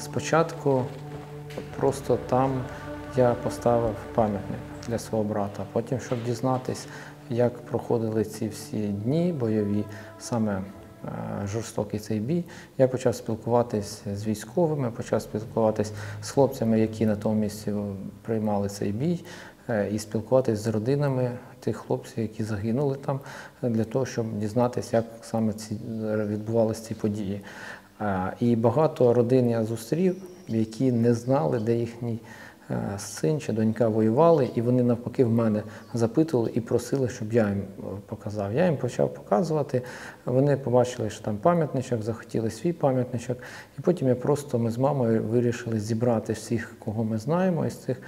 Спочатку просто там я поставив пам'ятник для свого брата. Потім, щоб дізнатись, як проходили ці всі дні бойові, саме жорстокий цей бій, я почав спілкуватись з військовими, почав спілкуватись з хлопцями, які на тому місці приймали цей бій, і спілкуватись з родинами тих хлопців, які загинули там, для того, щоб дізнатися, як саме відбувалися ці події. І багато родин я зустрів, які не знали, де їхній син чи донька воювали, і вони навпаки в мене запитували і просили, щоб я їм показав. Я їм почав показувати, вони побачили, що там пам'ятничок, захотіли свій пам'ятничок, і потім ми з мамою вирішили зібрати всіх, кого ми знаємо із цих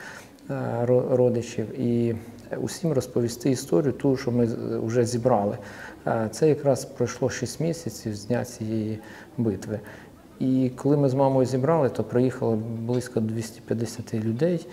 родичів, і усім розповісти історію, ту, що ми вже зібрали. Це якраз пройшло 6 місяців з дня цієї битви. І коли ми з мамою зібрали, то приїхало близько 250 людей.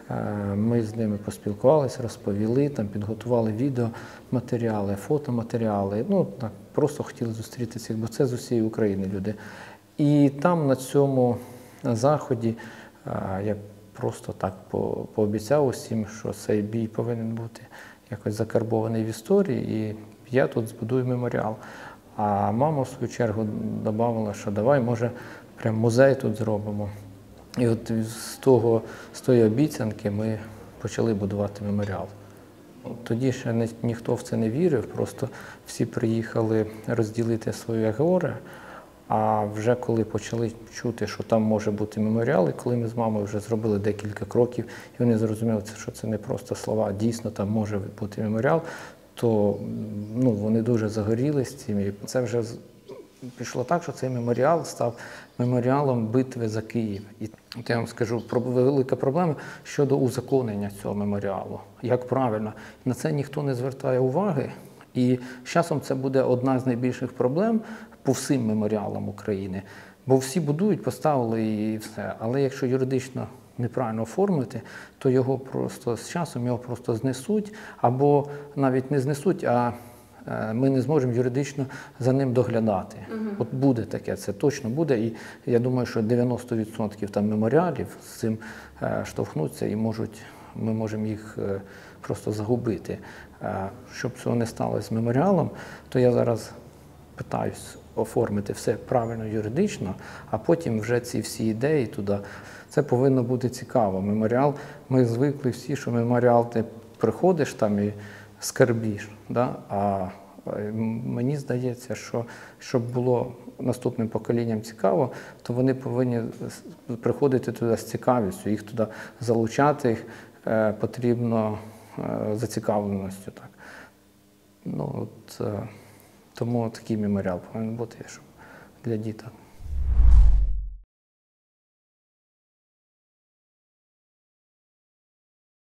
Ми з ними поспілкувалися, розповіли, там, підготували відеоматеріали, фотоматеріали. Ну, так, просто хотіли зустріти цих, бо це з усієї України люди. І там на цьому заході я просто так пообіцяв усім, що цей бій повинен бути якось закарбований в історії, і я тут збудую меморіал. А мама, в свою чергу, додавала, що давай, може, прям музей тут зробимо. І от з тої обіцянки ми почали будувати меморіал. Тоді ще ніхто в це не вірив, просто всі приїхали розділити своє горе. А вже коли почали чути, що там може бути меморіал, і коли ми з мамою вже зробили декілька кроків, і вони зрозуміли, що це не просто слова, дійсно там може бути меморіал, то вони дуже загорілись цим. І це вже пішло так, що цей меморіал став меморіалом битви за Київ. І от я вам скажу, велика проблема щодо узаконення цього меморіалу. Як правильно? На це ніхто не звертає уваги. І з часом це буде одна з найбільших проблем по всім меморіалам України. Бо всі будують, поставили і все. Але якщо юридично неправильно оформити, то його просто з часом його просто знесуть, або навіть не знесуть, а ми не зможемо юридично за ним доглядати. От буде таке, це точно буде. І я думаю, що 90% там меморіалів з цим штовхнуться і ми можемо їх просто загубити. Щоб цього не сталося з меморіалом, то я зараз питаюсь оформити все правильно юридично, а потім вже ці всі ідеї туди. Це повинно бути цікаво. Меморіал, ми звикли всі, що меморіал ти приходиш там і скарбіш. Да? А мені здається, що щоб було наступним поколінням цікаво, то вони повинні приходити туди з цікавістю, їх туди залучати, їх потрібно зацікавленістю. Так. Тому такий меморіал повинен бути для діток.